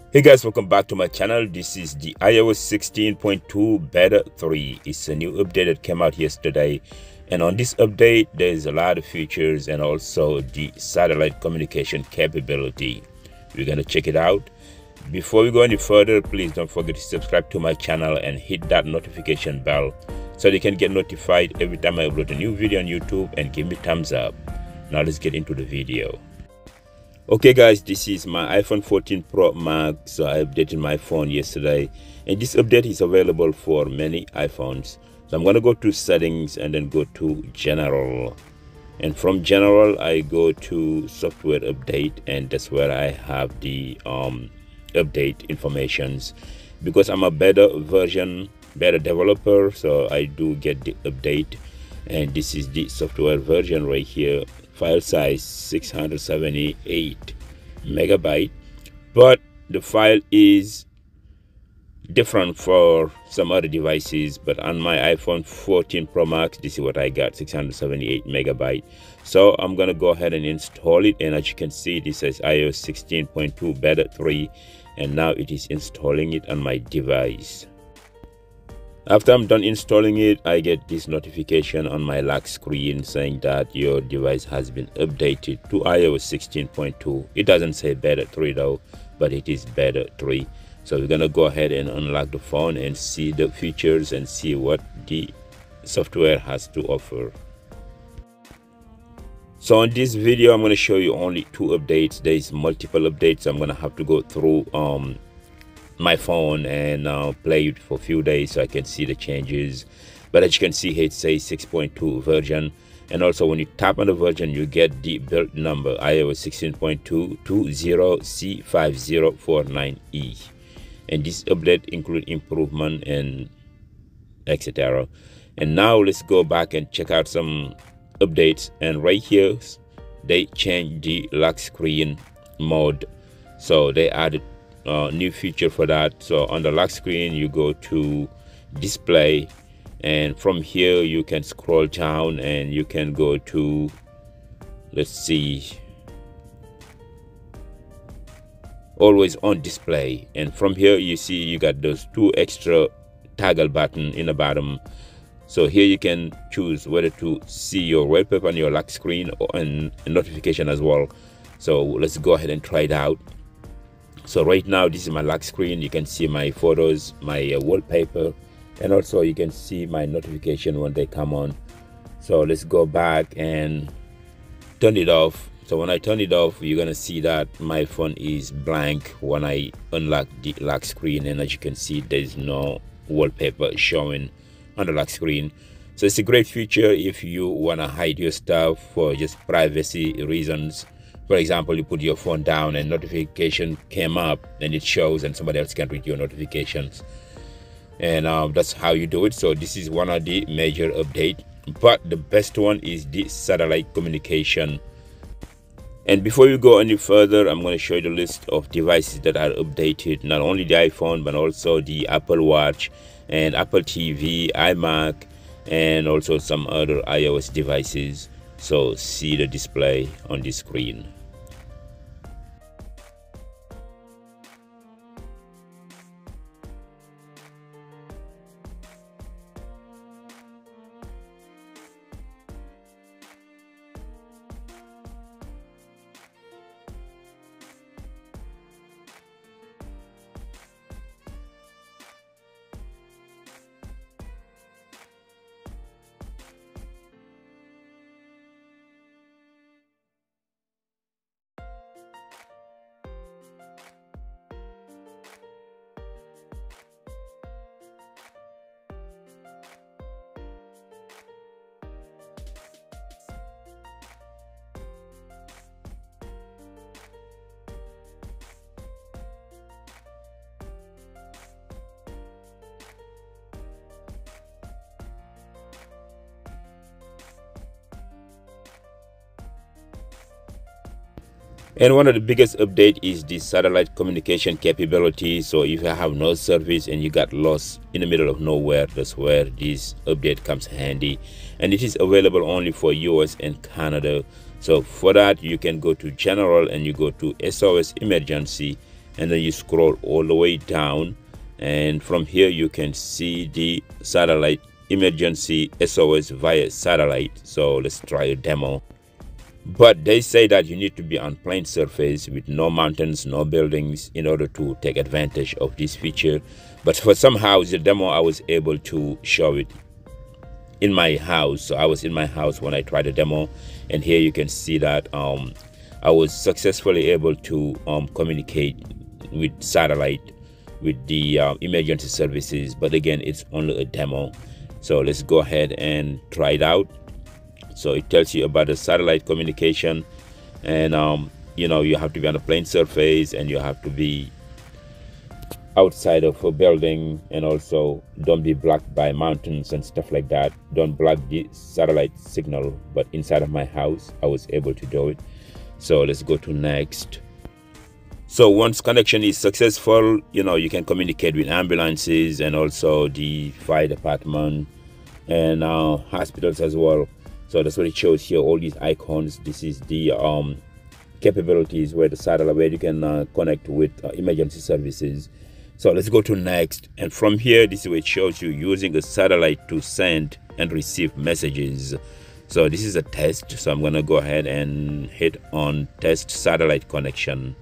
Hey guys, welcome back to my channel. This is the iOS 16.2 beta 3. It's a new update that came out yesterday, and on this update there's a lot of features and also the satellite communication capability. We're gonna check it out. Before we go any further, please don't forget to subscribe to my channel and hit that notification bell so you can get notified every time I upload a new video on YouTube, and give me thumbs up. Now let's get into the video. Okay guys, this is my iPhone 14 Pro Max. So I updated my phone yesterday, and this update is available for many iPhones. So I'm going to go to settings and then go to general, and from general I go to software update, and that's where I have the update informations. Because I'm a beta developer, so I do get the update, and this is the software version right here. File size 678 megabyte, but the file is different for some other devices. But on my iPhone 14 Pro Max, this is what I got, 678 megabyte. So I'm gonna go ahead and install it, and as you can see, this says iOS 16.2 beta 3, and now it is installing it on my device. After I'm done installing it, I get this notification on my lock screen saying that your device has been updated to iOS 16.2. It doesn't say beta 3 though, but it is beta 3. So we're gonna go ahead and unlock the phone and see the features and see what the software has to offer. So in this video, I'm gonna show you only 2 updates. There is multiple updates. I'm gonna have to go through my phone and play it for a few days so I can see the changes. But as you can see here, it says 6.2 version, and also when you tap on the version, you get the build number iOS 16.2 20C5049E, and this update include improvement and etc. And now let's go back and check out some updates. And right here they changed the lock screen mode, so they added new feature for that. So on the lock screen, you go to display, and from here you can scroll down and you can go to, let's see, always on display. And from here you see you got those 2 extra toggle button in the bottom. So here you can choose whether to see your wallpaper on your lock screen or and notification as well. So let's go ahead and try it out. So right now, this is my lock screen. You can see my photos, my wallpaper, and also you can see my notification when they come on. So let's go back and turn it off. So when I turn it off, you're gonna see that my phone is blank when I unlock the lock screen, and as you can see, there's no wallpaper showing on the lock screen. So it's a great feature if you wanna hide your stuff for just privacy reasons. For example, you put your phone down and notification came up and it shows, and somebody else can read your notifications, and that's how you do it. So this is one of the major updates, but the best one is the satellite communication. And before we go any further, I'm going to show you the list of devices that are updated. Not only the iPhone, but also the Apple Watch and Apple TV, iMac, and also some other iOS devices. So see the display on the screen. And one of the biggest update is the satellite communication capability. So if you have no service and you got lost in the middle of nowhere, that's where this update comes handy. And it is available only for US and Canada. So for that, you can go to general and you go to SOS Emergency and then you scroll all the way down, and from here you can see the satellite emergency SOS via satellite. So let's try a demo. But they say that you need to be on plain surface with no mountains, no buildings, in order to take advantage of this feature. But for somehow the demo, I was able to show it in my house. So I was in my house when I tried the demo, and here you can see that I was successfully able to communicate with satellite with the emergency services. But again, it's only a demo. So let's go ahead and try it out. So it tells you about the satellite communication, and you know, you have to be on a plain surface, and you have to be outside of a building, and also don't be blocked by mountains and stuff like that. Don't block the satellite signal. But inside of my house, I was able to do it. So let's go to next. So once connection is successful, you know, you can communicate with ambulances and also the fire department and hospitals as well. So that's what it shows here, all these icons. This is the capabilities where the satellite, where you can connect with emergency services. So let's go to next. And from here, this is where it shows you using a satellite to send and receive messages. So this is a test. So I'm gonna go ahead and hit on test satellite connection.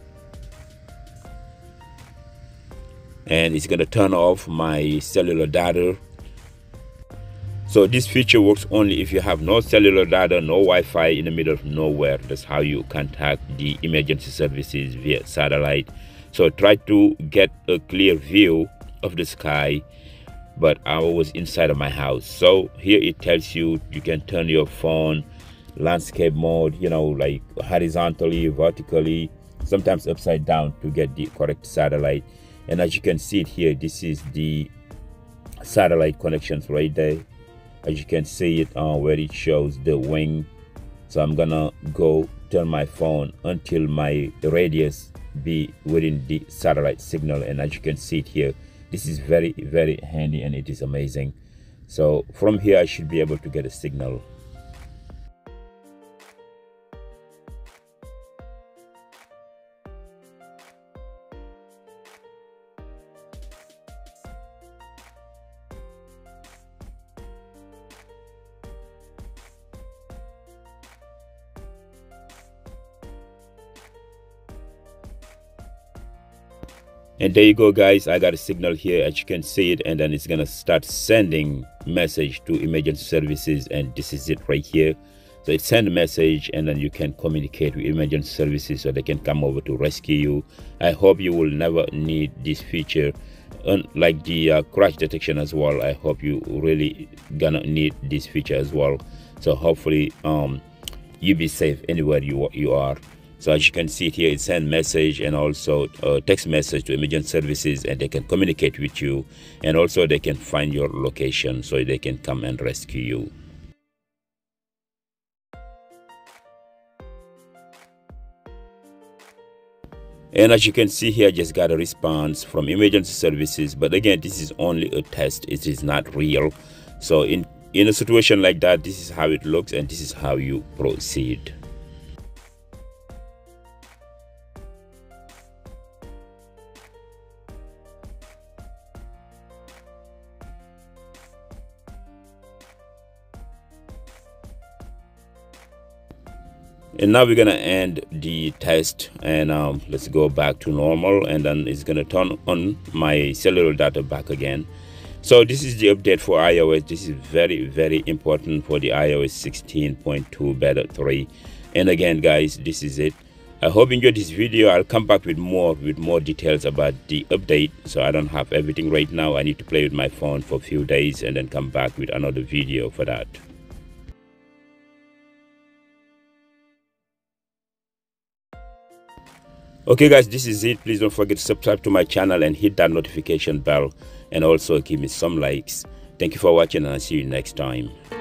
And it's gonna turn off my cellular data. So this feature works only if you have no cellular data, no Wi-Fi in the middle of nowhere. That's how you contact the emergency services via satellite. So try to get a clear view of the sky, but I was inside of my house. So here it tells you you can turn your phone landscape mode, you know, like horizontally, vertically, sometimes upside down to get the correct satellite. And as you can see it here, this is the satellite connections right there. As you can see it where it shows the wing. So I'm gonna go turn my phone until my radius be within the satellite signal, and as you can see it here, this is very, very handy, and it is amazing. So from here I should be able to get a signal. And there you go, guys. I got a signal here, as you can see it, and then it's gonna start sending message to emergency services, and this is it right here. So it send a message, and then you can communicate with emergency services so they can come over to rescue you. I hope you will never need this feature, like the crash detection as well. I hope you really gonna need this feature as well. So hopefully you be safe anywhere you are. So as you can see it here, it sends message and also text message to emergency services, and they can communicate with you, and also they can find your location so they can come and rescue you. And as you can see here, I just got a response from emergency services, but again, this is only a test. It is not real. So in a situation like that, this is how it looks, and this is how you proceed. And now we're gonna end the test, and let's go back to normal, and then it's gonna turn on my cellular data back again. So this is the update for iOS. This is very, very important for the iOS 16.2 beta 3. And again, guys, this is it. I hope you enjoyed this video. I'll come back with more details about the update. So I don't have everything right now. I need to play with my phone for a few days and then come back with another video for that. Okay, guys, this is it. Please don't forget to subscribe to my channel and hit that notification bell, and also give me some likes. Thank you for watching, and I'll see you next time.